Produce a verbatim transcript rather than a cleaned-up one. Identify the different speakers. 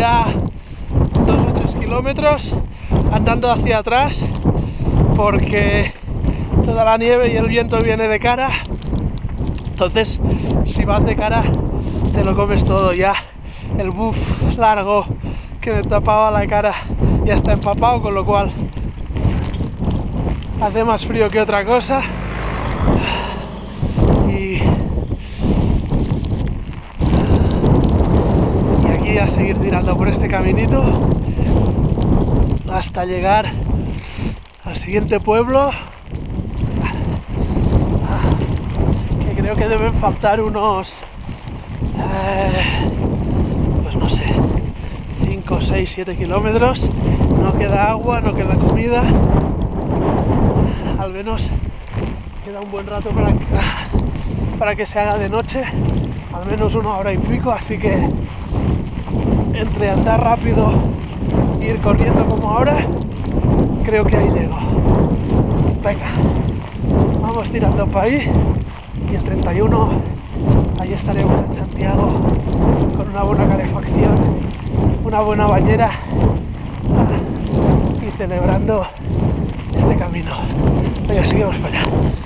Speaker 1: todavía dos o tres kilómetros andando hacia atrás porque toda la nieve y el viento viene de cara. Entonces, si vas de cara, te lo comes todo ya. El buff largo que me tapaba la cara ya está empapado, con lo cual hace más frío que otra cosa. Y, y aquí a seguir tirando por este caminito hasta llegar al siguiente pueblo, que creo que deben faltar unos eh, pues no sé, cinco, seis, siete kilómetros. No queda agua, no queda comida, al menos queda un buen rato para, para que se haga de noche, al menos una hora y pico, así que entre andar rápido e ir corriendo como ahora, creo que ahí llego. Venga, vamos tirando para ahí y el treinta y uno ahí estaremos en Santiago con una buena calefacción, una buena bañera y celebrando este camino. Venga, seguimos para allá.